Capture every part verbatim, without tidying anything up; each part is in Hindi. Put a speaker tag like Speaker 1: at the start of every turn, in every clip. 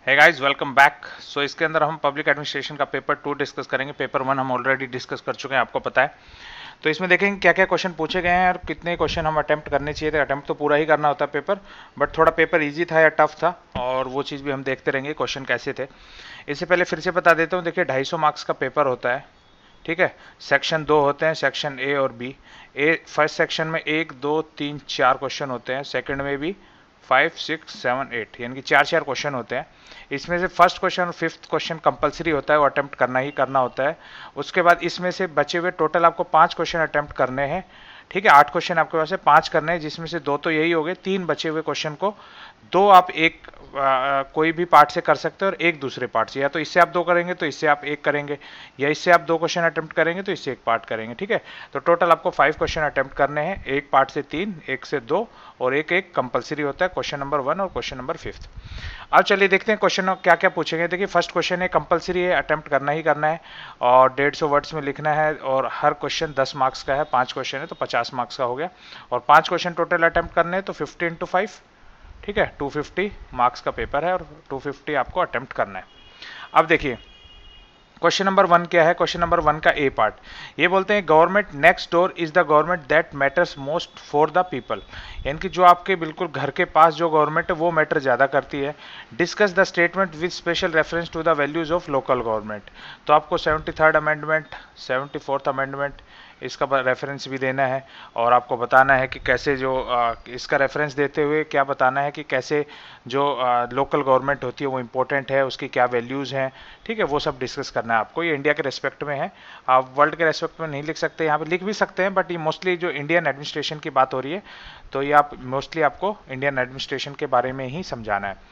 Speaker 1: है गाइस, वेलकम बैक। सो इसके अंदर हम पब्लिक एडमिनिस्ट्रेशन का पेपर टू डिस्कस करेंगे। पेपर वन हम ऑलरेडी डिस्कस कर चुके हैं, आपको पता है। तो इसमें देखेंगे क्या क्या क्वेश्चन पूछे गए हैं और कितने क्वेश्चन हम अटेम्प्ट करने चाहिए थे। अटेम्प्ट तो पूरा ही करना होता है पेपर, बट थोड़ा पेपर इजी था या टफ था, और वो चीज़ भी हम देखते रहेंगे क्वेश्चन कैसे थे। इससे पहले फिर से बता देता हूँ, देखिए ढाई सौ मार्क्स का पेपर होता है, ठीक है। सेक्शन दो होते हैं, सेक्शन ए और बी। ए फर्स्ट सेक्शन में एक दो तीन चार क्वेश्चन होते हैं, सेकंड में भी फाइव सिक्स सेवन एट, यानी कि चार चार क्वेश्चन होते हैं। इसमें से फर्स्ट क्वेश्चन और फिफ्थ क्वेश्चन कंपलसरी होता है, वो अटेम्प्ट करना ही करना होता है। उसके बाद इसमें से बचे हुए टोटल आपको पांच क्वेश्चन अटेम्प्ट करने हैं, ठीक है। आठ क्वेश्चन आपके पास है, पांच करने हैं, जिसमें से दो तो यही हो गए, तीन बचे हुए क्वेश्चन को दो आप एक आ, कोई भी पार्ट से कर सकते हो और एक दूसरे पार्ट से, या तो इससे आप दो करेंगे तो इससे आप एक करेंगे, या इससे आप दो क्वेश्चन अटेम्प्ट करेंगे तो इससे एक पार्ट करेंगे, ठीक है। तो टोटल आपको फाइव क्वेश्चन अटेम्प्ट करने हैं, एक पार्ट से तीन, एक से दो, और एक एक कंपलसरी होता है, क्वेश्चन नंबर वन और क्वेश्चन नंबर फिफ्थ। अब चलिए देखते हैं क्वेश्चन क्या क्या पूछेंगे। देखिए फर्स्ट क्वेश्चन है, कंपलसरी है, अटेम्प्ट करना ही करना है, और डेढ़ सौ वर्ड्स में लिखना है, और हर क्वेश्चन दस मार्क्स का है, पांच क्वेश्चन है तो पचास मार्क्स का हो गया, और पांच क्वेश्चन टोटल अटेम्प्ट करने हैं तो फिफ्टी इंटू फाइव, ठीक है, टू फिफ्टी मार्क्स का पेपर है और टू फिफ्टी आपको अटेम्प्ट करना है। अब देखिए क्वेश्चन नंबर वन क्या है। क्वेश्चन नंबर वन का ए पार्ट, ये बोलते हैं government next door is the government that matters most for the people, यानी कि जो आपके बिल्कुल घर के पास जो गवर्नमेंट है वो मैटर ज्यादा करती है। Discuss the statement with special reference to the values of local government, तो आपको seventy third amendment, seventy fourth amendment इसका रेफरेंस भी देना है, और आपको बताना है कि कैसे जो आ, इसका रेफरेंस देते हुए क्या बताना है कि कैसे जो लोकल गवर्नमेंट होती है वो इम्पोर्टेंट है, उसकी क्या वैल्यूज़ हैं, ठीक है, वो सब डिस्कस करना है आपको। ये इंडिया के रेस्पेक्ट में है, आप वर्ल्ड के रेस्पेक्ट में नहीं लिख सकते, यहाँ पे लिख भी सकते हैं, बट ये मोस्टली जो इंडियन एडमिनिस्ट्रेशन की बात हो रही है, तो ये आप मोस्टली आपको इंडियन एडमिनिस्ट्रेशन के बारे में ही समझाना है।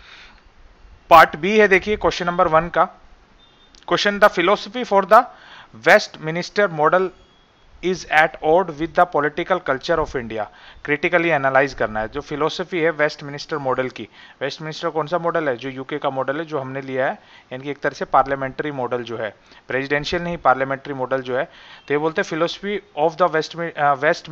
Speaker 1: पार्ट बी है, देखिए क्वेश्चन नंबर वन का question, the philosophy for the Westminster model is at odd with the political culture of India, critically analyse करना है। जो फिलोसफी है वेस्ट मिनिस्टर मॉडल की, वेस्ट मिनिस्टर कौन सा मॉडल है, जो यूके का मॉडल है जो हमने लिया है, यानी कि एक तरह से पार्लियामेंट्री मॉडल जो है, प्रेसिडेंशियल नहीं पार्लियामेंट्री मॉडल जो है। तो ये बोलते हैं philosophy of the west west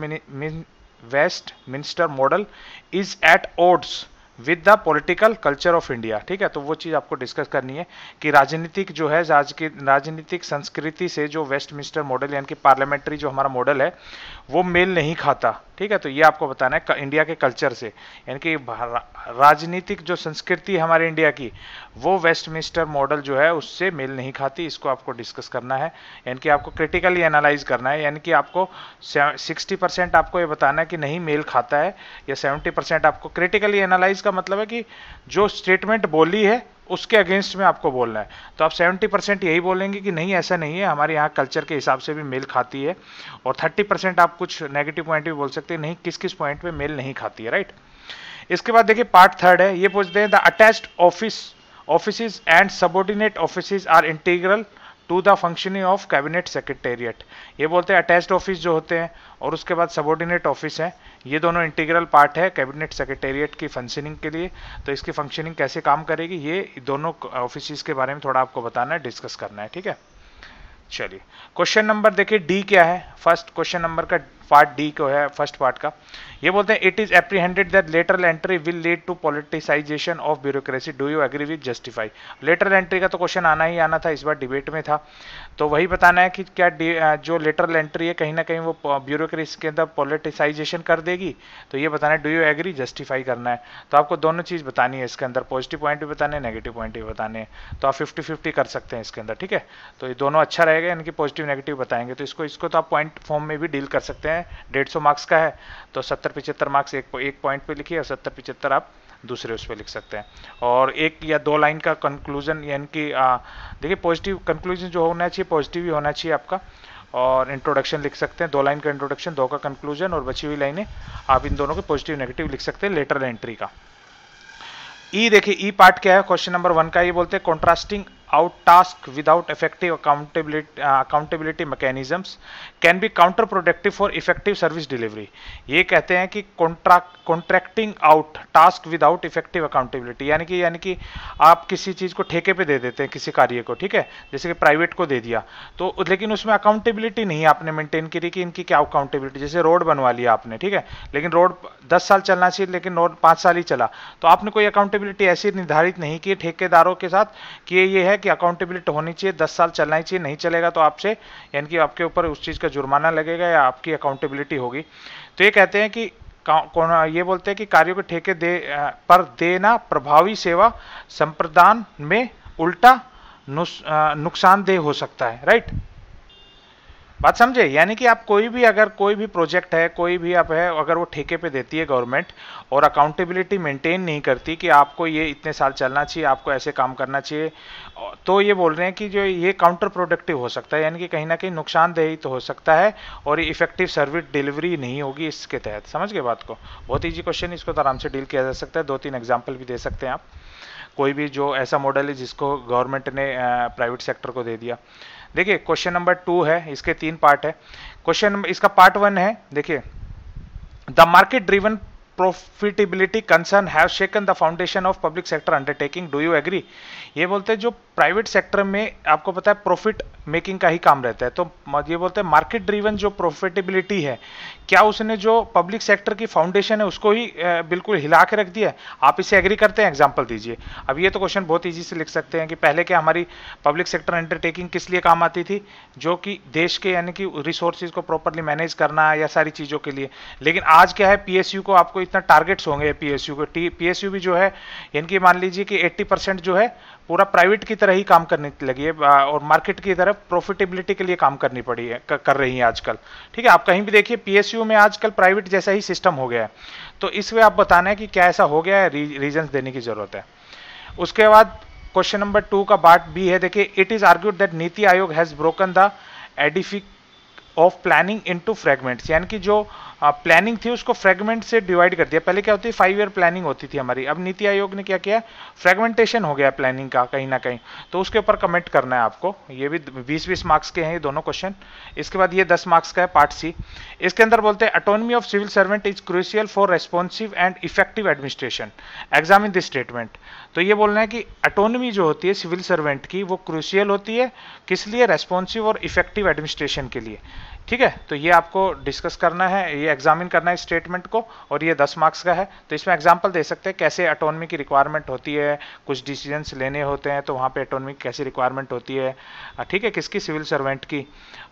Speaker 1: Westminster model is at odds with the political culture of India, ठीक है। तो वो चीज आपको डिस्कस करनी है कि राजनीतिक जो है, आज की राजनीतिक संस्कृति से जो वेस्टमिनिस्टर मॉडल यानी कि पार्लियामेंट्री जो हमारा मॉडल है वो मेल नहीं खाता, ठीक है। तो ये आपको बताना है इंडिया के कल्चर से, यानी कि राजनीतिक जो संस्कृति है हमारे इंडिया की वो वेस्टमिनिस्टर मॉडल जो है उससे मेल नहीं खाती, इसको आपको डिस्कस करना है, यानी कि आपको क्रिटिकली एनालाइज करना है, यानी कि आपको सिक्सटी परसेंट आपको ये बताना है कि नहीं मेल खाता है, या सेवेंटी परसेंट आपको क्रिटिकली एनालाइज का मतलब है कि जो स्टेटमेंट बोली है उसके अगेंस्ट में आपको बोलना है। तो आप सेवेंटी परसेंट यही बोलेंगे कि नहीं ऐसा नहीं है, हमारे यहाँ कल्चर के हिसाब से भी मेल खाती है, और थर्टी परसेंट आप कुछ नेगेटिव पॉइंट भी बोल सकते हैं, नहीं किस किस पॉइंट पे मेल नहीं खाती है, राइट। इसके बाद देखिए पार्ट थर्ड है, ये पूछते हैं the attached office offices and subordinate offices are integral to the functioning of cabinet secretariat. ये बोलते हैं अटैच्ड ऑफिस जो होते हैं और उसके बाद सबऑर्डिनेट ऑफिस है, ये दोनों इंटीग्रल पार्ट है कैबिनेट सेक्रेटेरिएट की फंक्शनिंग के लिए। तो इसकी फंक्शनिंग कैसे काम करेगी, ये दोनों ऑफिस के बारे में थोड़ा आपको बताना है, डिस्कस करना है, ठीक है। चलिए क्वेश्चन नंबर देखिए डी क्या है। फर्स्ट क्वेश्चन नंबर का पार्ट डी को है, फर्स्ट पार्ट का, ये बोलते हैं it is apprehended that lateral entry will lead to politicisation of bureaucracy, do you agree with justify. Lateral entry का तो क्वेश्चन आना ही आना था, इस बार डिबेट में था, तो वही बताना है कि क्या जो लेटरल एंट्री है कहीं ना कहीं वो ब्यूरोक्रेसी के अंदर पॉलिटिसाइजेशन कर देगी, तो ये बताना है, डू यू एग्री जस्टिफाई करना है। तो आपको दोनों चीज बतानी है इसके अंदर, पॉजिटिव पॉइंट भी बताने हैं, नेगेटिव पॉइंट भी बताने हैं, तो आप फिफ्टी फिफ्टी कर सकते हैं इसके अंदर, ठीक है। तो ये दोनों अच्छा रहेगा, यानी कि पॉजिटिव नेगेटिव बताएंगे, तो इसको इसको तो आप पॉइंट फॉर्म में भी डील कर सकते हैं। डेढ़ सौ मार्क्स का है तो सत्तर पिछहत्तर मार्क्स एक एक पॉइंट पे लिखिए, और सत्तर पिछहत्तर आप दूसरे उस पर लिख सकते हैं, और एक या दो लाइन का कंक्लूजन, यानी कि देखिए पॉजिटिव कंक्लूजन जो होना चाहिए पॉजिटिव ही होना चाहिए आपका, और इंट्रोडक्शन लिख सकते हैं, दो लाइन का इंट्रोडक्शन, दो का कंक्लूजन, और बची हुई लाइनें आप इन दोनों के पॉजिटिव नेगेटिव लिख सकते हैं लेटरल एंट्री का। ई देखिए ई पार्ट क्या है क्वेश्चन नंबर वन का, ये बोलते हैं contrasting out task without effective accountability uh, accountability mechanisms can be counterproductive for effective service delivery. ये कहते हैं कि contract contracting out task without effective accountability, यानी कि यानी कि आप किसी चीज को ठेके पे दे देते हैं किसी कार्य को, ठीक है, जैसे कि प्राइवेट को दे दिया तो, लेकिन उसमें अकाउंटेबिलिटी नहीं आपने मेंटेन करी कि इनकी क्या अकाउंटेबिलिटी, जैसे रोड बनवा लिया आपने, ठीक है, लेकिन रोड दस साल चलना चाहिए लेकिन रोड पांच साल ही चला, तो आपने कोई अकाउंटेबिलिटी ऐसी निर्धारित नहीं की ठेकेदारों के साथ कि ये है कि अकाउंटेबिलिटी होनी चाहिए, दस साल चलना ही चाहिए, नहीं चलेगा तो आपसे यानी कि आपके ऊपर उस चीज का जुर्माना लगेगा या आपकी अकाउंटेबिलिटी होगी। तो ये कहते हैं कि कौन ये बोलते हैं कि कार्यों के ठेके दे पर देना प्रभावी सेवा संप्रदान में उल्टा नुकसानदेह हो सकता है। राइट, बात समझे, यानी कि आप कोई भी अगर कोई भी प्रोजेक्ट है, कोई भी आप है, अगर वो ठेके पे देती है गवर्नमेंट और अकाउंटेबिलिटी मेंटेन नहीं करती कि आपको ये इतने साल चलना चाहिए, आपको ऐसे काम करना चाहिए, तो ये बोल रहे हैं कि जो ये काउंटर प्रोडक्टिव हो सकता है, यानी कि कहीं ना कहीं नुकसानदेही तो हो सकता है और ये इफेक्टिव सर्विस डिलीवरी नहीं होगी इसके तहत। समझ गए बात को, बहुत ईजी क्वेश्चन, इसको तो आराम से डील किया जा सकता है, दो तीन एग्जाम्पल भी दे सकते हैं आप, कोई भी जो ऐसा मॉडल है जिसको गवर्नमेंट ने प्राइवेट सेक्टर को दे दिया। देखिए क्वेश्चन नंबर टू है, इसके तीन पार्ट है। क्वेश्चन इसका पार्ट वन है, देखिए, the market driven profitability concern have shaken the foundation of public sector undertaking, do you agree. ये बोलते हैं जो प्राइवेट सेक्टर में आपको पता है प्रॉफिट मेकिंग का ही काम रहता है, तो ये बोलते हैं मार्केट ड्रिवन जो प्रॉफिटेबिलिटी है, क्या उसने जो पब्लिक सेक्टर की फाउंडेशन है उसको ही बिल्कुल हिला के रख दिया है। आप इसे एग्री करते हैं, एग्जांपल दीजिए। अब ये तो क्वेश्चन बहुत इजी से लिख सकते हैं कि पहले क्या हमारी पब्लिक सेक्टर अंडरटेकिंग किस लिए काम आती थी, जो कि देश के यानी कि रिसोर्सेज को प्रॉपरली मैनेज करना या सारी चीजों के लिए, लेकिन आज क्या है, पीएसयू को आपको इतना टारगेट्स होंगे, पीएसयू को पीएसयू भी जो है यानी कि मान लीजिए कि अस्सी परसेंट जो है पूरा प्राइवेट की तरह ही काम करने लगी है और मार्केट की तरफ प्रॉफिटेबिलिटी के लिए काम करनी पड़ी है, कर रही है आजकल, ठीक है। आप कहीं भी देखिए पीएसयू में आजकल प्राइवेट जैसा ही सिस्टम हो गया है, तो इसमें आप बताना है कि क्या ऐसा हो गया है, रीजंस देने की जरूरत है। उसके बाद क्वेश्चन नंबर टू का पार्ट बी है, देखिए, it is argued that NITI Aayog has broken the edifice of planning into fragments, यानी कि जो प्लानिंग थी उसको फ्रेगमेंट से डिवाइड कर दिया। पहले क्या होती है, फाइव ईयर प्लानिंग होती थी हमारी, अब नीति आयोग ने क्या किया, फ्रेगमेंटेशन हो गया प्लानिंग का कहीं ना कहीं, तो उसके ऊपर कमेंट करना है आपको। ये भी बीस बीस मार्क्स के हैं ये दोनों क्वेश्चन। इसके बाद ये दस मार्क्स का है पार्ट सी। इसके अंदर बोलते हैं autonomy of civil servant is crucial for responsive and effective administration, examine this statement. तो ये बोलना है कि ऑटोनॉमी जो होती है सिविल सर्वेंट की वो क्रूशियल होती है, किस लिए, रेस्पॉन्सिव और इफेक्टिव एडमिनिस्ट्रेशन के लिए, ठीक है। तो ये आपको डिस्कस करना है, ये एग्जामिन करना है स्टेटमेंट को, और ये दस मार्क्स का है। तो इसमें एग्जांपल दे सकते हैं कैसे ऑटोनॉमी की रिक्वायरमेंट होती है, कुछ डिसीजंस लेने होते हैं तो वहाँ पे ऑटोनॉमी की कैसी रिक्वायरमेंट होती है, ठीक है, किसकी, सिविल सर्वेंट की,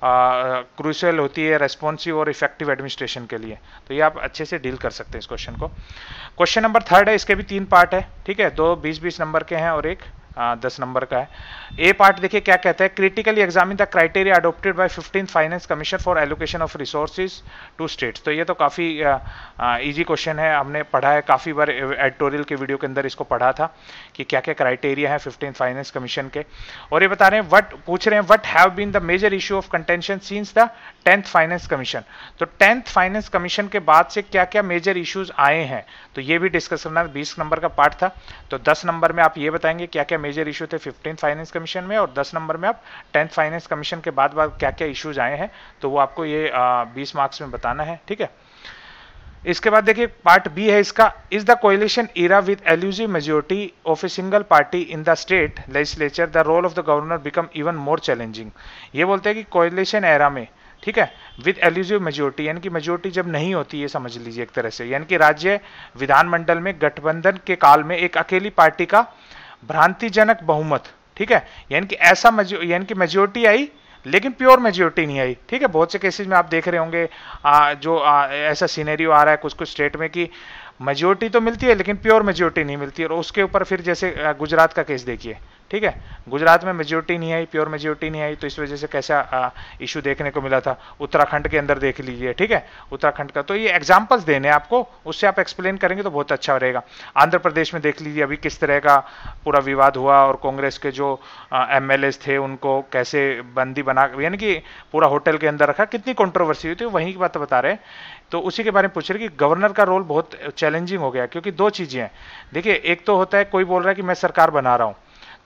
Speaker 1: क्रूशियल होती है रेस्पॉन्सिव और इफेक्टिव एडमिनिस्ट्रेशन के लिए। तो ये आप अच्छे से डील कर सकते हैं इस क्वेश्चन को। क्वेश्चन नंबर थर्ड है, इसके भी तीन पार्ट है, ठीक है, दो बीस बीस नंबर के हैं और एक दस नंबर का है। ए पार्ट देखिए क्या कहता है, critically examine the criteria adopted by fifteen finance commission for allocation of resources to states. तो ये तो काफी इजी क्वेश्चन है, हमने पढ़ा है काफी बार, एडिटोरियल के वीडियो के अंदर इसको पढ़ा था कि क्या क्या क्राइटेरिया है फिफ्टीन फाइनेंस कमीशन के। और ये बता रहे हैं व्हाट पूछ रहे हैं what have been the major issue of contention since the tenth finance commission. तो टेंथ फाइनेंस कमीशन के बाद से क्या क्या मेजर इश्यूज आए हैं, तो ये भी डिस्कस करना। बीस नंबर का पार्ट था, तो दस नंबर में आप ये बताएंगे क्या क्या मेजर इशू थे फिफ्टीन फाइनेंस कमीशन में, और दस नंबर में आप टेंथ फाइनेंस कमीशन के बाद बाद क्या क्या इश्यूज आए हैं, तो वो आपको ये बीस मार्क्स में बताना है, ठीक है। इसके बाद देखिए पार्ट बी है इसका, is the coalition era with elusive majority of a single party in the state legislature the role of the governor become even more challenging. ये बोलते हैं कि कोएलिशन एरा में, ठीक है, विद एल्यूसिव मेजोरिटी, यानी कि मेजोरिटी जब नहीं होती, ये समझ लीजिए एक तरह से, यानी कि राज्य विधानमंडल में गठबंधन के काल में एक अकेली पार्टी का भ्रांतिजनक बहुमत, ठीक है, यानी कि ऐसा यानी कि मेजोरिटी आई लेकिन प्योर मेजोरिटी नहीं आई, ठीक है। बहुत से केसेस में आप देख रहे होंगे आ, जो आ, ऐसा सिनेरियो आ रहा है कुछ कुछ स्टेट में कि मेजोरिटी तो मिलती है लेकिन प्योर मेजोरिटी नहीं मिलती, और उसके ऊपर फिर जैसे गुजरात का केस देखिए, ठीक है, गुजरात में मेजोरिटी नहीं आई, प्योर मेजोरिटी नहीं आई, तो इस वजह से कैसा इशू देखने को मिला था। उत्तराखंड के अंदर देख लीजिए, ठीक है, उत्तराखंड का। तो ये एग्जांपल्स देने आपको, उससे आप एक्सप्लेन करेंगे तो बहुत अच्छा रहेगा। आंध्र प्रदेश में देख लीजिए अभी किस तरह का पूरा विवाद हुआ, और कांग्रेस के जो एमएलए थे उनको कैसे बंदी बना, यानी कि पूरा होटल के अंदर रखा, कितनी कंट्रोवर्सी हुई थी, वहीं की बात बता रहे हैं। तो उसी के बारे में पूछ रहे कि गवर्नर का रोल बहुत चैलेंजिंग हो गया, क्योंकि दो चीजें हैं। देखिए, एक तो होता है कोई बोल रहा है कि मैं सरकार बना रहा हूं,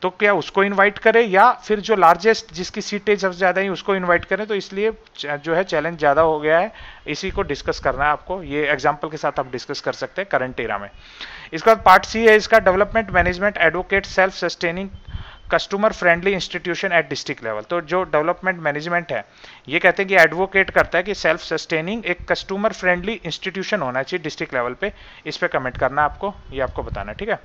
Speaker 1: तो क्या उसको इनवाइट करें या फिर जो लार्जेस्ट जिसकी सीटें सबसे ज़्यादा है उसको इनवाइट करें? तो इसलिए जो है चैलेंज ज़्यादा हो गया है, इसी को डिस्कस करना है आपको, ये एग्जाम्पल के साथ आप डिस्कस कर सकते हैं करंट एरा में। इसके बाद पार्ट सी है इसका, development management advocate self sustaining customer friendly institution at district level. तो जो डेवलपमेंट मैनेजमेंट है ये कहते हैं कि एडवोकेट करता है कि सेल्फ सस्टेनिंग एक कस्टमर फ्रेंडली इंस्टीट्यूशन होना चाहिए डिस्ट्रिक्ट लेवल पे, इस पे कमेंट करना आपको, ये आपको बताना है, ठीक है।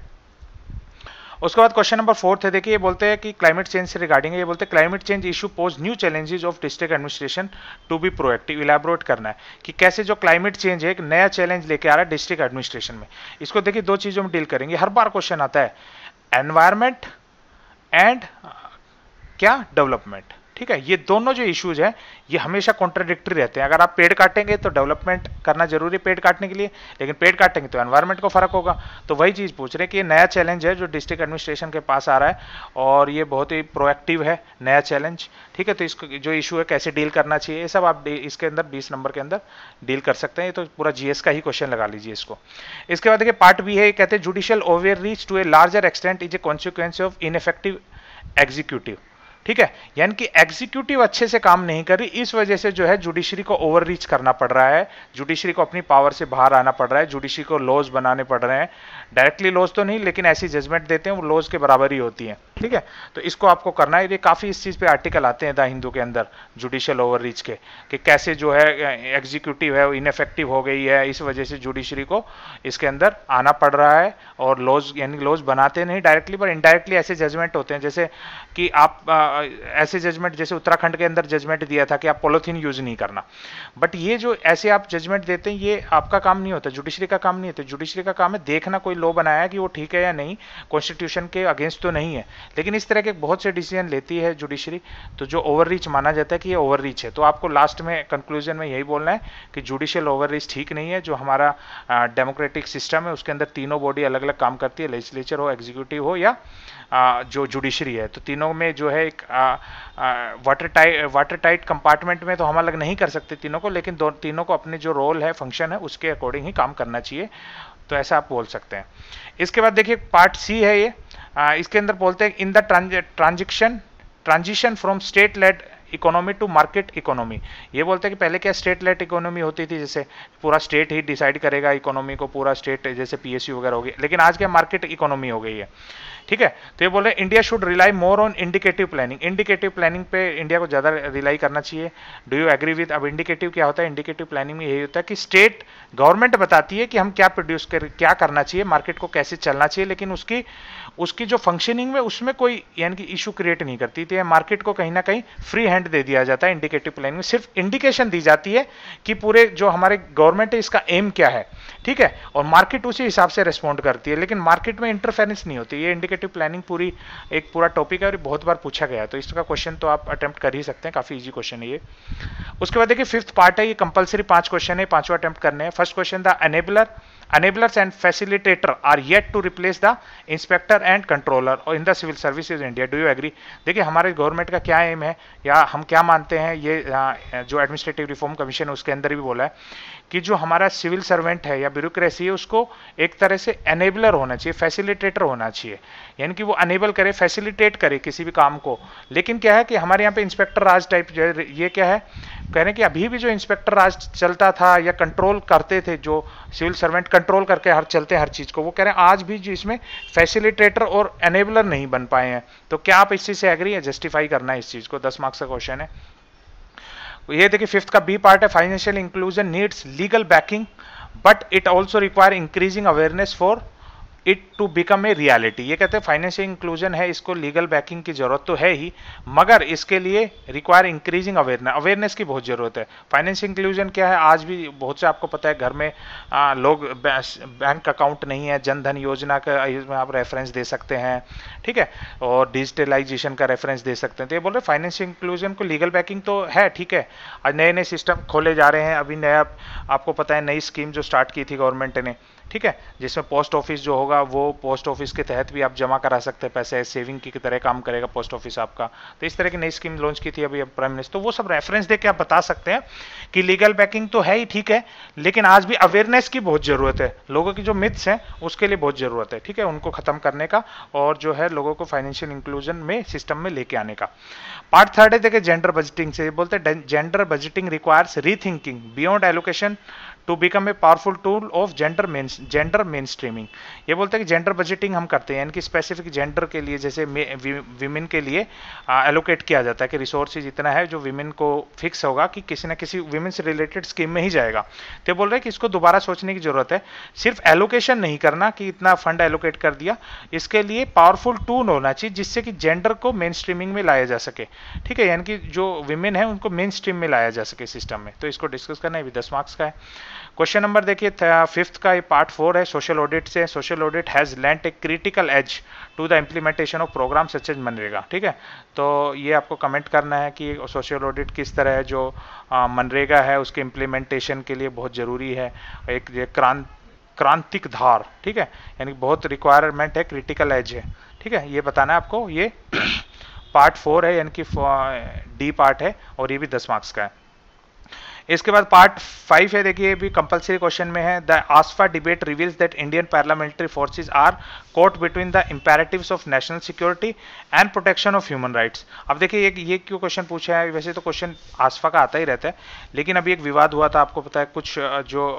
Speaker 1: उसके बाद क्वेश्चन नंबर फोर्थ है, देखिए ये बोलते हैं कि क्लाइमेट चेंज से रिगार्डिंग है, ये बोलते हैं climate change issue pose new challenges of district administration to be proactive. Elaborate करना है कि कैसे जो क्लाइमेट चेंज है एक नया चैलेंज लेके आ रहा है डिस्ट्रिक्ट एडमिनिस्ट्रेशन में। इसको देखिए दो चीजों में डील करेंगे, हर बार क्वेश्चन आता है, एनवायरमेंट एंड क्या डेवलपमेंट, ठीक है। ये दोनों जो इश्यूज हैं ये हमेशा कॉन्ट्राडिक्टरी रहते हैं। अगर आप पेड़ काटेंगे तो डेवलपमेंट करना जरूरी है पेड़ काटने के लिए, लेकिन पेड़ काटेंगे तो एनवायरनमेंट को फर्क होगा। तो वही चीज पूछ रहे हैं कि ये नया चैलेंज है जो डिस्ट्रिक्ट एडमिनिस्ट्रेशन के पास आ रहा है और ये बहुत ही प्रोएक्टिव है नया चैलेंज, ठीक है। तो इसको जो इशू है कैसे डील करना चाहिए ये सब आप इसके अंदर बीस नंबर के अंदर डील कर सकते हैं। ये तो पूरा जीएस का ही क्वेश्चन लगा लीजिए इसको। इसके बाद देखिए पार्ट बी है, कहते हैं judicial overreach to a larger extent is a consequence of ineffective executive, ठीक है। यानी कि एग्जीक्यूटिव अच्छे से काम नहीं कर रही, इस वजह से जो है जुडिशरी को ओवर रीच करना पड़ रहा है, जुडिशरी को अपनी पावर से बाहर आना पड़ रहा है, जुडिशरी को लॉज बनाने पड़ रहे हैं, डायरेक्टली लॉज तो नहीं लेकिन ऐसी जजमेंट देते हैं वो लॉज के बराबर ही होती है, ठीक है। तो इसको आपको करना है, ये काफी इस चीज पे आर्टिकल आते हैं द हिंदू के अंदर जुडिशियल ओवर रीच के, कि कैसे जो है एग्जीक्यूटिव है वो इनइफेक्टिव हो गई है, इस वजह से जुडिशरी को इसके अंदर आना पड़ रहा है और लॉज यानी लॉज बनाते नहीं डायरेक्टली पर इनडायरेक्टली ऐसे जजमेंट होते हैं, जैसे कि आप आ, ऐसे जजमेंट जैसे उत्तराखंड के अंदर जजमेंट दिया था कि आप पॉलिथीन यूज नहीं करना, बट ये जो ऐसे आप जजमेंट देते हैं ये आपका काम नहीं होता, जुडिशरी का काम नहीं होता। जुडिशरी का काम है देखना कोई लॉ बनाया है कि वो ठीक है या नहीं, कॉन्स्टिट्यूशन के अगेंस्ट तो नहीं है, लेकिन इस तरह के बहुत से डिसीजन लेती है जुडिशरी, तो जो ओवर रीच माना जाता है कि ये ओवर रीच है। तो आपको लास्ट में कंक्लूजन में यही बोलना है कि जुडिशियल ओवर रीच ठीक नहीं है। जो हमारा डेमोक्रेटिक सिस्टम है उसके अंदर तीनों बॉडी अलग अलग काम करती है, लेजिस्लेचर हो, एग्जीक्यूटिव हो या आ, जो जुडिशरी है, तो तीनों में जो है एक watertight watertight compartment में तो हम अलग नहीं कर सकते तीनों को, लेकिन दो तीनों को अपने जो रोल है फंक्शन है उसके अकॉर्डिंग ही काम करना चाहिए, तो ऐसा आप बोल सकते हैं। इसके बाद देखिए पार्ट सी है ये, आ, इसके अंदर बोलते हैं in the transition transition from state led economy to market economy. ये बोलते हैं कि पहले क्या स्टेट लेड इकोनॉमी होती थी, जैसे पूरा स्टेट ही डिसाइड करेगा इकोनॉमी को, पूरा स्टेट जैसे पीएसयू वगैरह हो गई, लेकिन आज क्या मार्केट इकोनॉमी हो गई है, ठीक है। तो ये बोल रहे हैं India should rely more on indicative planning, indicative planning पे इंडिया को ज्यादा रिलाई करना चाहिए। Do you agree with? अब इंडिकेटिव क्या होता है? इंडिकेटिव प्लानिंग में यही होता है कि स्टेट गवर्नमेंट बताती है कि हम क्या प्रोड्यूस कर क्या करना चाहिए, मार्केट को कैसे चलना चाहिए, लेकिन उसकी उसकी जो फंक्शनिंग में उसमें कोई यानी कि इशू क्रिएट नहीं करती थी, मार्केट को कहीं ना कहीं फ्री हैंड दे दिया जाता है। इंडिकेटिव प्लानिंग में सिर्फ इंडिकेशन दी जाती है कि पूरे जो हमारे गवर्नमेंट है इसका एम क्या है, ठीक है, और मार्केट उसी हिसाब से रिस्पॉन्ड करती है, लेकिन मार्केट में इंटरफेरेंस नहीं होती। ये इंडिकेटिव प्लानिंग पूरी एक पूरा टॉपिक है और बहुत बार पूछा गया है, तो इसका क्वेश्चन तो आप अटेम्प्ट कर ही सकते हैं, काफी इजी क्वेश्चन है ये। उसके बाद देखिए फिफ्थ पार्ट है, ये कंपलसरी पांच क्वेश्चन है, पांचों अटेम्प्ट करने हैं। First question the enabler enablers and facilitator are yet to replace the inspector and controller or in the civil services in India. Do you agree? देखिए हमारे गवर्नमेंट का क्या एम है या हम क्या मानते हैं, ये जो एडमिनिस्ट्रेटिव रिफॉर्म कमीशन है उसके अंदर भी बोला है कि जो हमारा सिविल सर्वेंट है या ब्यूरोक्रेसी है उसको एक तरह से एनेबलर होना चाहिए, फैसिलिटेटर होना चाहिए, यानी कि वो अनेबल करे, फैसिलिटेट करे किसी भी काम को। लेकिन क्या है कि हमारे यहाँ पे इंस्पेक्टर राज टाइप जो है, ये क्या है, कह रहे हैं कि अभी भी जो इंस्पेक्टर राज चलता था या कंट्रोल करते थे, जो सिविल सर्वेंट कंट्रोल करके हर चलते हर चीज को, वो कह रहे हैं आज भी जो इसमें फैसिलिटेटर और एनेबलर नहीं बन पाए हैं। तो क्या आप इस चीज से एग्री है? जस्टिफाई करना है इस चीज को, दस मार्क्स का क्वेश्चन है ये। देखिए फिफ्थ का बी पार्ट है, financial inclusion needs legal backing but it also require increasing awareness for it to become a reality. ये कहते हैं फाइनेंशियल इंक्लूजन है, इसको लीगल बैकिंग की जरूरत तो है ही, मगर इसके लिए रिक्वायर इंक्रीजिंग अवेयरनेस, अवेयरनेस की बहुत जरूरत है। फाइनेंशियल इंक्लूजन क्या है, आज भी बहुत से आपको पता है घर में आ, लोग बैंक अकाउंट नहीं है, जन धन योजना का इसमें आप रेफरेंस दे सकते हैं, ठीक है, और डिजिटलाइजेशन का रेफरेंस दे सकते हैं। तो ये बोल रहे फाइनेंशियल इंक्लूजन को लीगल बैकिंग तो है, ठीक है, आज नए नए सिस्टम खोले जा रहे हैं। अभी नया आपको पता है नई स्कीम जो स्टार्ट की थी गवर्नमेंट ने ठीक है, जिसमें पोस्ट ऑफिस जो होगा वो पोस्ट ऑफिस के तहत भी आप जमा करा सकते हैं पैसे, सेविंग की तरह काम करेगा पोस्ट ऑफिस आपका। तो इस तरह की नई स्कीम लॉन्च की थी अभी प्राइम मिनिस्टर। तो वो सब रेफरेंस देके आप बता सकते हैं कि लीगल बैकिंग तो है ही, ठीक है, लेकिन आज भी अवेयरनेस की बहुत जरूरत है, लोगों की जो मिथ्स हैं उसके लिए बहुत जरूरत है, ठीक है, उनको खत्म करने का और जो है लोगों को फाइनेंशियल इंक्लूजन में सिस्टम में लेके आने का। पार्ट थर्ड है देखिए जेंडर बजटिंग से, बोलते हैं gender budgeting requires rethinking beyond allocation to become a powerful tool of gender main gender mainstreaming. ये बोलते हैं कि जेंडर बजटिंग हम करते हैं, यानी कि स्पेसिफिक जेंडर के लिए जैसे विमेन के लिए एलोकेट किया जाता है कि रिसोर्सेज इतना है जो विमेन को फिक्स होगा कि किसी ना किसी विमेन से रिलेटेड स्कीम में ही जाएगा। तो बोल रहे हैं कि इसको दोबारा सोचने की जरूरत है, सिर्फ एलोकेशन नहीं करना कि इतना फंड एलोकेट कर दिया, इसके लिए पावरफुल टूल होना चाहिए जिससे कि जेंडर को मेन स्ट्रीमिंग में लाया जा सके, ठीक है, यानी कि जो विमेन है उनको मेन स्ट्रीम में लाया जा सके सिस्टम में। तो इसको डिस्कस करना है, भी दस मार्क्स का है। क्वेश्चन नंबर देखिए फिफ्थ का, ये पार्ट फोर है, सोशल ऑडिट से। Social audit has lent a critical edge to the implementation of programme such as मनरेगा, ठीक है। तो ये आपको कमेंट करना है कि सोशल ऑडिट किस तरह है, जो आ, मनरेगा है उसके इम्प्लीमेंटेशन के लिए बहुत जरूरी है, एक ये क्रांत क्रांतिक धार, ठीक है, यानी बहुत रिक्वायरमेंट है, क्रिटिकल एज है, ठीक है, ये बताना है आपको। ये पार्ट फोर है यानी कि डी पार्ट है और ये भी दस मार्क्स का है। इसके बाद पार्ट फाइव है, देखिए भी कंपलसरी क्वेश्चन में है, the AFSPA debate reveals that Indian paramilitary forces are caught between the imperatives of national security and protection of human rights। अब देखिए ये ये क्यों क्वेश्चन पूछा है, वैसे तो क्वेश्चन आसफा का आता ही रहता है, लेकिन अभी एक विवाद हुआ था, आपको पता है, कुछ जो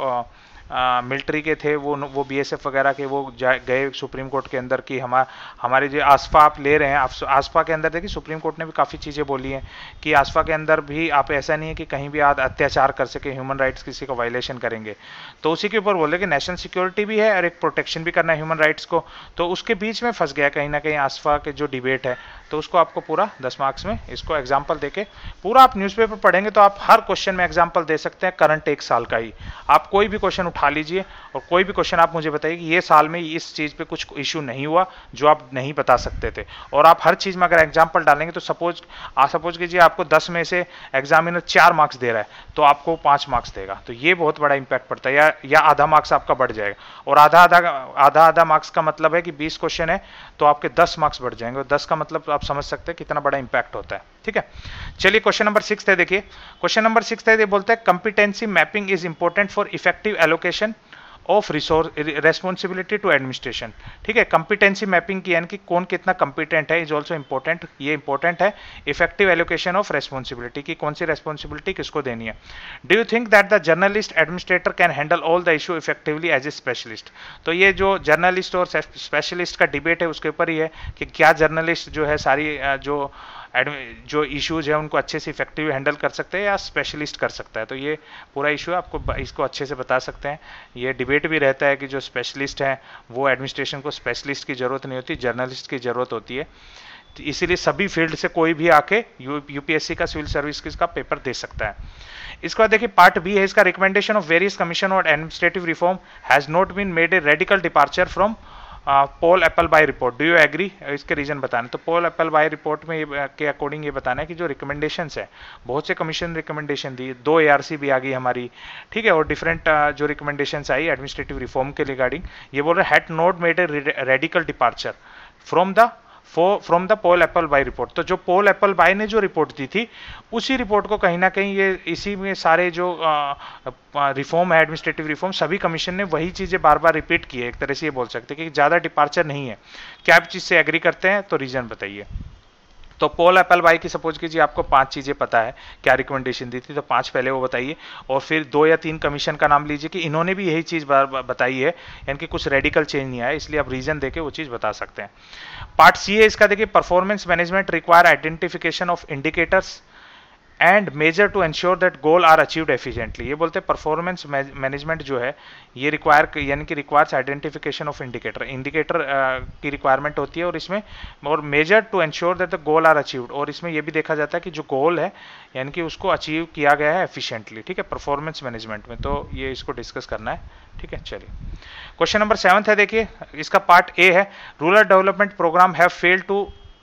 Speaker 1: मिलिट्री के थे वो वो बीएसएफ वगैरह के वो गए सुप्रीम कोर्ट के अंदर कि हमारा हमारे जो आसफा आप ले रहे हैं, आप आसफा के अंदर देखिए सुप्रीम कोर्ट ने भी काफ़ी चीज़ें बोली हैं कि आसफा के अंदर भी आप ऐसा नहीं है कि कहीं भी आप अत्याचार कर सके, ह्यूमन राइट्स किसी का वायलेशन करेंगे। तो उसी के ऊपर बोले कि नेशनल सिक्योरिटी भी है और एक प्रोटेक्शन भी करना है ह्यूमन राइट्स को, तो उसके बीच में फंस गया कहीं ना कहीं आसफा के जो डिबेट है। तो उसको आपको पूरा दस मार्क्स में इसको एग्जाम्पल देके पूरा आप न्यूज़पेपर पढ़ेंगे तो आप हर क्वेश्चन में एग्जाम्पल दे सकते हैं, करंट एक साल का ही। आप कोई भी क्वेश्चन उठा लीजिए और कोई भी क्वेश्चन आप मुझे बताइए कि ये साल में इस चीज़ पे कुछ इशू नहीं हुआ जो आप नहीं बता सकते थे, और आप हर चीज़ में अगर एग्जाम्पल डालेंगे तो सपोज आ सपोज कीजिए आपको दस में से एग्जामिनर चार मार्क्स दे रहा है तो आपको पाँच मार्क्स देगा, तो ये बहुत बड़ा इंपैक्ट पड़ता है, या या आधा मार्क्स आपका बढ़ जाएगा। और आधा आधा आधा आधा मार्क्स का मतलब है कि बीस क्वेश्चन है तो आपके दस मार्क्स बढ़ जाएंगे, और दस का मतलब आप समझ सकते हैं कितना बड़ा इंपैक्ट होता है, ठीक है। चलिए क्वेश्चन नंबर सिक्स है, देखिए क्वेश्चन नंबर सिक्स है, ये बोलते हैं competency mapping is important for effective allocation of resource responsibility to administration, ठीक है। कंपिटेंसी मैपिंग की यानी कि कौन कितना कंपिटेंट है इज ऑल्सो इंपॉर्टेंट, ये इंपॉर्टेंट है इफेक्टिव एलोकेशन ऑफ रेस्पॉन्सिबिलिटी की, कौन सी रेस्पॉन्सिबिलिटी किसको देनी है। Do you think that the journalist administrator can handle all the issue effectively as a specialist. तो ये जो जर्नलिस्ट और स्पेशलिस्ट का डिबेट है उसके ऊपर ही है कि क्या जर्नलिस्ट जो है सारी जो जो इश्यूज है उनको अच्छे से इफेक्टिव हैंडल कर सकते हैं या स्पेशलिस्ट कर सकता है। तो ये पूरा इशू है, आपको इसको अच्छे से बता सकते हैं। ये डिबेट भी रहता है कि जो स्पेशलिस्ट हैं वो एडमिनिस्ट्रेशन को स्पेशलिस्ट की जरूरत नहीं होती, जर्नलिस्ट की जरूरत होती है। तो इसीलिए सभी फील्ड से कोई भी आके यूपीएससी का सिविल सर्विस का पेपर दे सकता है। इसके बाद देखिए पार्ट बी है इसका, रिकमेंडेशन ऑफ वेरियस कमीशन और administrative reform has not been made a radical departure from Paul Appleby report, do you agree. इसके रीजन बताना, तो पोल एप्पल बाय रिपोर्ट में ये के अकॉर्डिंग ये बताना है कि जो रिकमेंडेशंस है, बहुत से कमीशन रिकमेंडेशन दी, दो एआरसी भी आ गई हमारी, ठीक है, और डिफरेंट जो रिकमेंडेशंस आई एडमिनिस्ट्रेटिव रिफॉर्म के रिगार्डिंग, ये बोल रहे had not made a radical departure from the from the Paul Appleby report. तो जो पोल एप्पल बाय ने जो रिपोर्ट दी थी उसी रिपोर्ट को कहीं ना कहीं ये इसी में सारे जो रिफॉर्म है एडमिनिस्ट्रेटिव रिफॉर्म सभी कमीशन ने वही चीजें बार बार रिपीट की है, एक तरह से ये बोल सकते हैं कि ज्यादा डिपार्चर नहीं है। क्या आप चीज से एग्री करते हैं तो रीजन बताइए। तो पोल एप्पल बाय की सपोज कीजिए आपको पांच चीजें पता है क्या रिकमेंडेशन दी थी, तो पांच पहले वो बताइए, और फिर दो या तीन कमीशन का नाम लीजिए कि इन्होंने भी यही चीज बताई है, यानी कि कुछ रेडिकल चेंज नहीं आया, इसलिए आप रीजन देके वो चीज बता सकते हैं। पार्ट सी है इसका, देखिए performance management require identification of indicators and measure to ensure that goal are achieved efficiently. ये बोलते हैं परफॉर्मेंस मैनेजमेंट जो है ये रिक्वायर यानी कि requires identification of indicator, indicator की रिक्वायरमेंट होती है, और इसमें और measure to ensure that the goal are achieved, और इसमें ये भी देखा जाता है कि जो गोल है यानी कि उसको अचीव किया गया है एफिशिएंटली, ठीक है, परफॉर्मेंस मैनेजमेंट में। तो ये इसको डिस्कस करना है, ठीक है। चलिए क्वेश्चन नंबर सेवंथ है, देखिए इसका पार्ट ए है, rural development programme have failed to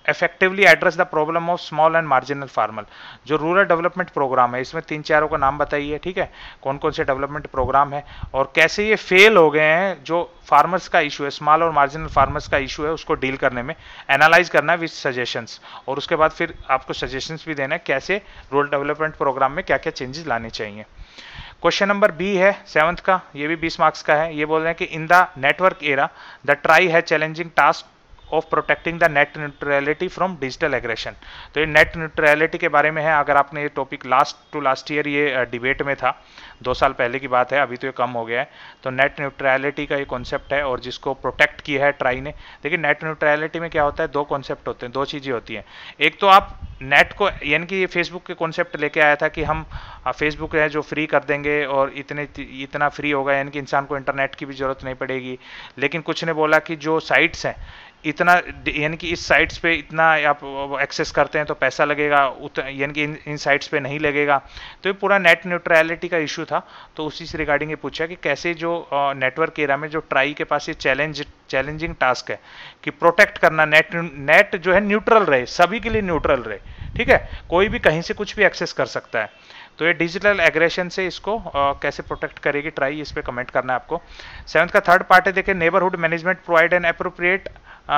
Speaker 1: effectively address the problem of small and marginal farmer। जो रूरल डेवलपमेंट प्रोग्राम है इसमें तीन चारों का नाम बताइए, ठीक है, कौन कौन से डेवलपमेंट प्रोग्राम है और कैसे ये फेल हो गए हैं। जो फार्मर्स का इशू है, स्मॉल और मार्जिनल फार्मर्स का इशू है, उसको डील करने में एनालाइज करना है विद सजेशंस, और उसके बाद फिर आपको सजेशंस भी देना है कैसे रूरल डेवलपमेंट प्रोग्राम में क्या क्या चेंजेस लाने चाहिए। क्वेश्चन नंबर बी है सेवंथ का, ये भी बीस मार्क्स का है। ये बोल रहे हैं कि in the network era the TRAI है challenging task of protecting the net neutrality from digital aggression. तो ये नेट न्यूट्रलिटी के बारे में है। अगर आपने ये topic last to last year ये डिबेट में था, दो साल पहले की बात है, अभी तो ये कम हो गया है। तो नेट न्यूट्रलिटी का ये कॉन्सेप्ट है और जिसको प्रोटेक्ट किया है ट्राई ने। देखिए नेट न्यूट्रलिटी में क्या होता है, दो कॉन्सेप्ट होते हैं, दो चीज़ें होती हैं। एक तो आप नेट को, यानी कि ये फेसबुक के कॉन्सेप्ट लेके आया था कि हम फेसबुक है जो फ्री कर देंगे और इतने इतना फ्री होगा, यानी कि इंसान को इंटरनेट की भी जरूरत नहीं पड़ेगी। लेकिन कुछ ने बोला कि जो साइट्स हैं इतना, यानी कि इस साइट्स पे इतना आप एक्सेस करते हैं तो पैसा लगेगा, यानी कि इन इन साइट्स पे नहीं लगेगा। तो ये पूरा नेट न्यूट्रलिटी का इशू था। तो उसी से रिगार्डिंग ये पूछा कि कैसे जो नेटवर्क एरा में जो ट्राई के पास ये चैलेंज चैलेंजिंग टास्क है कि प्रोटेक्ट करना, नेट नेट जो है न्यूट्रल रहे, सभी के लिए न्यूट्रल रहे, ठीक है, कोई भी कहीं से कुछ भी एक्सेस कर सकता है। तो ये डिजिटल एग्रेशन से इसको आ, कैसे प्रोटेक्ट करेगी ट्राई, इस पे कमेंट करना है आपको। सेवंथ का थर्ड पार्ट है, देखिए neighbourhood management provide an appropriate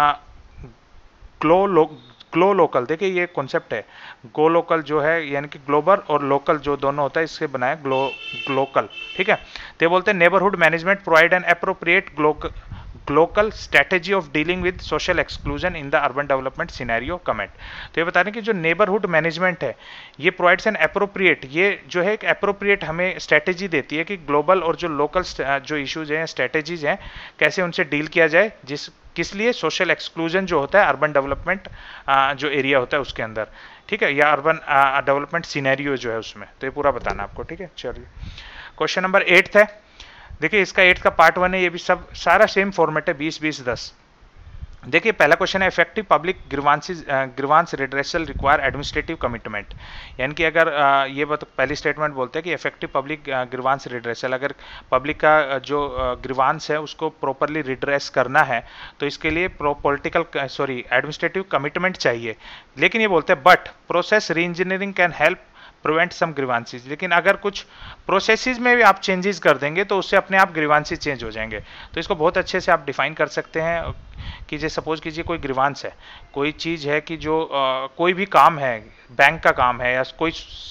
Speaker 1: glo lo glocal. देखिए ये कॉन्सेप्ट है गो लोकल जो है, यानी कि ग्लोबल और लोकल जो दोनों होता है इससे बनाया ग्लो ग्लोकल, ठीक है। तो ये बोलते हैं neighbourhood management provide an appropriate glocal glocal strategy of dealing with social exclusion in the urban development scenario comment. तो ये बता रहे हैं कि जो नेबरहुड मैनेजमेंट है ये प्रोवाइड्स एन एप्रोप्रिएट, ये जो है एक एप्रोप्रिएट हमें स्ट्रेटेजी देती है कि ग्लोबल और जो लोकल जो इश्यूज हैं, स्ट्रेटेजीज हैं, कैसे उनसे डील किया जाए, जिस किस लिए सोशल एक्सक्लूजन जो होता है अर्बन डेवलपमेंट जो एरिया होता है उसके अंदर, ठीक है, या अर्बन डेवलपमेंट सिनेरियो जो है उसमें। तो ये पूरा बताना आपको, ठीक है। चलिए क्वेश्चन नंबर एट्थ है, देखिए इसका एट्थ का पार्ट वन है, ये भी सब सारा सेम फॉर्मेट है, बीस बीस दस। देखिए पहला क्वेश्चन है effective public grievances grievance redressal require administrative commitment. यानी कि अगर आ, ये बात पहली स्टेटमेंट बोलते हैं कि इफेक्टिव पब्लिक ग्रीवांस रिड्रेसल, अगर पब्लिक का जो ग्रीवांस है उसको प्रॉपरली रिड्रेस करना है तो इसके लिए पॉलिटिकल सॉरी एडमिनिस्ट्रेटिव कमिटमेंट चाहिए। लेकिन ये बोलते हैं but process reengineering can help prevent some grievances. लेकिन अगर कुछ प्रोसेसेस में भी आप चेंजेस कर देंगे तो उससे अपने आप ग्रीवांसेस चेंज हो जाएंगे। तो इसको बहुत अच्छे से आप डिफाइन कर सकते हैं कि जैसे सपोज कीजिए कोई ग्रीवांस है, कोई चीज़ है कि जो आ, कोई भी काम है, बैंक का काम है या कोई,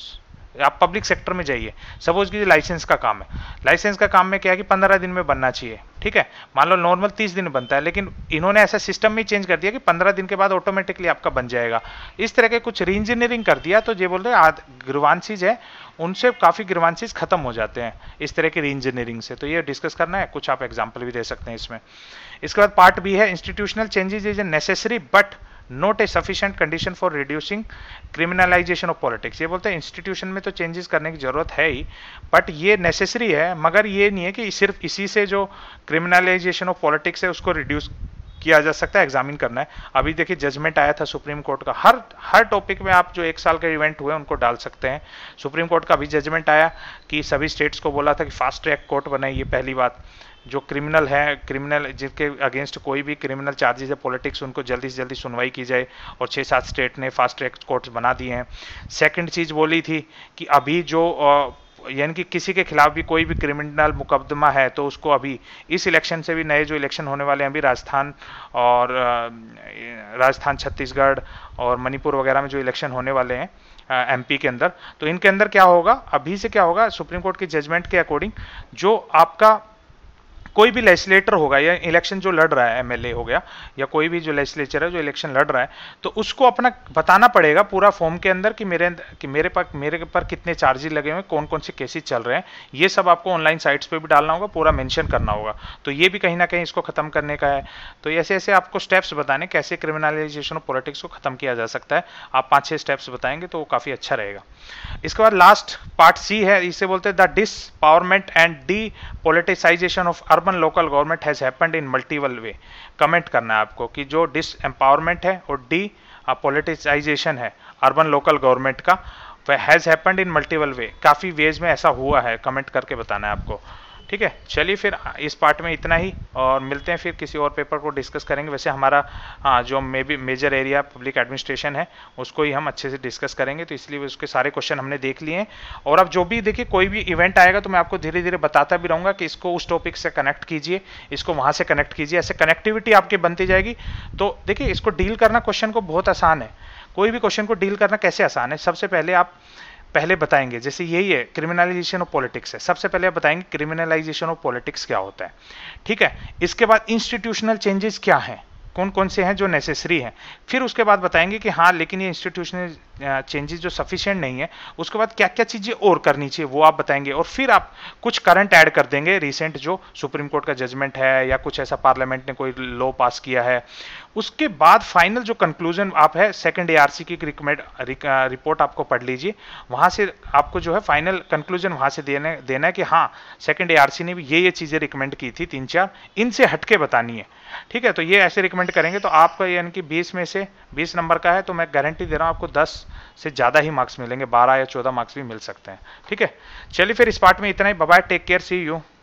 Speaker 1: आप पब्लिक सेक्टर में जाइए, सपोज कीजिए लाइसेंस का काम है, लाइसेंस का काम में क्या है कि पंद्रह दिन में बनना चाहिए, ठीक है, मान लो नॉर्मल तीस दिन बनता है, लेकिन इन्होंने ऐसा सिस्टम में चेंज कर दिया कि पंद्रह दिन के बाद ऑटोमेटिकली आपका बन जाएगा। इस तरह के कुछ री इंजीनियरिंग कर दिया तो ये बोल रहे ग्रीवांसीज है उनसे काफ़ी ग्रीवांसीज खत्म हो जाते हैं इस तरह की री इंजीनियरिंग से। तो ये डिस्कस करना है, कुछ आप एग्जाम्पल भी दे सकते हैं इसमें। इसके बाद पार्ट बी है institutional changes is a necessary but not a sufficient condition for reducing criminalisation of politics. ये बोलते हैं इंस्टीट्यूशन में तो चेंजेस करने की जरूरत है ही, बट ये नेसेसरी है, मगर ये नहीं है कि सिर्फ इसी से जो क्रिमिनलाइजेशन ऑफ पॉलिटिक्स है उसको रिड्यूस किया जा सकता है, एग्जामिन करना है। अभी देखिए जजमेंट आया था सुप्रीम कोर्ट का, हर हर टॉपिक में आप जो एक साल के इवेंट हुए उनको डाल सकते हैं। सुप्रीम कोर्ट का अभी जजमेंट आया कि सभी स्टेट्स को बोला था कि फास्ट ट्रैक कोर्ट बनाए। ये पहली बात, जो क्रिमिनल है, क्रिमिनल जिनके अगेंस्ट कोई भी क्रिमिनल चार्जेस है पॉलिटिक्स, उनको जल्दी से जल्दी सुनवाई की जाए, और छः सात स्टेट ने फास्ट ट्रैक कोर्ट्स बना दिए हैं। सेकंड चीज़ बोली थी कि अभी जो यानी कि किसी के खिलाफ भी कोई भी क्रिमिनल मुकदमा है तो उसको अभी इस इलेक्शन से भी, नए जो इलेक्शन होने वाले हैं अभी राजस्थान और राजस्थान छत्तीसगढ़ और मणिपुर वगैरह में जो इलेक्शन होने वाले हैं एमपी के अंदर, तो इनके अंदर क्या होगा, अभी से क्या होगा, सुप्रीम कोर्ट के जजमेंट के अकॉर्डिंग जो आपका कोई भी लेजिस्लेटर होगा या इलेक्शन जो लड़ रहा है, एमएलए हो गया या कोई भी जो लेजिस्लेचर है जो इलेक्शन लड़ रहा है, तो उसको अपना बताना पड़ेगा पूरा फॉर्म के अंदर कि मेरे कि मेरे पर मेरे पर कितने चार्जेस लगे हुए हैं, कौन कौन से केसेस चल रहे हैं, ये सब आपको ऑनलाइन साइट्स पे भी डालना होगा, पूरा मेंशन करना होगा। तो ये भी कहीं ना कहीं इसको खत्म करने का है। तो ऐसे ऐसे आपको स्टेप्स बताने कैसे क्रिमिनलाइजेशन ऑफ पॉलिटिक्स को खत्म किया जा सकता है। आप पाँच छः स्टेप्स बताएंगे तो वो काफ़ी अच्छा रहेगा। इसके बाद लास्ट पार्ट सी है, इसे बोलते हैं the disempowerment and depoliticisation of urban local government has happened in multiple way. Comment करना है आपको कि जो डिस एम्पावरमेंट है और डी पॉलिटिसाइजेशन है अर्बन लोकल गवर्नमेंट का, वह has happened in multiple way, काफ़ी वेज में ऐसा हुआ है, कमेंट करके बताना है आपको, ठीक है, चलिए फिर इस पार्ट में इतना ही, और मिलते हैं फिर किसी और पेपर को डिस्कस करेंगे। वैसे हमारा हाँ जो maybe major area public administration है उसको ही हम अच्छे से डिस्कस करेंगे, तो इसलिए उसके सारे क्वेश्चन हमने देख लिए हैं। और अब जो भी देखिए कोई भी इवेंट आएगा तो मैं आपको धीरे धीरे बताता भी रहूँगा कि इसको उस टॉपिक से कनेक्ट कीजिए, इसको वहाँ से कनेक्ट कीजिए, ऐसे कनेक्टिविटी आपकी बनती जाएगी। तो देखिए इसको डील करना क्वेश्चन को बहुत आसान है, कोई भी क्वेश्चन को डील करना कैसे आसान है। सबसे पहले आप पहले बताएंगे, जैसे यही है क्रिमिनलाइजेशन ऑफ पॉलिटिक्स है, सबसे पहले आप बताएंगे क्रिमिनलाइजेशन ऑफ पॉलिटिक्स क्या होता है, ठीक है। इसके बाद इंस्टीट्यूशनल चेंजेस क्या हैं, कौन कौन से हैं जो नेसेसरी हैं। फिर उसके बाद बताएंगे कि हाँ लेकिन ये इंस्टीट्यूशनल चेंजेस जो सफिशिएंट नहीं है, उसके बाद क्या क्या चीज़ें और करनी चाहिए वो आप बताएंगे। और फिर आप कुछ करंट ऐड कर देंगे, रिसेंट जो सुप्रीम कोर्ट का जजमेंट है या कुछ ऐसा पार्लियामेंट ने कोई लॉ पास किया है। उसके बाद फाइनल जो कंक्लूजन आप है सेकंड एआरसी की रिकमेंड रिपोर्ट आपको पढ़ लीजिए, वहां से आपको जो है फाइनल कंक्लूजन वहां से देने देना है कि हाँ सेकंड एआरसी ने भी ये ये चीज़ें रिकमेंड की थी, तीन चार इनसे हटके बतानी है, ठीक है। तो ये ऐसे रिकमेंड करेंगे तो आपका यानी कि बीस में से बीस नंबर का है तो मैं गारंटी दे रहा हूँ आपको दस से ज़्यादा ही मार्क्स मिलेंगे, बारह या चौदह मार्क्स भी मिल सकते हैं, ठीक है। चलिए फिर इस पार्ट में इतना ही, bye bye, take care, see you.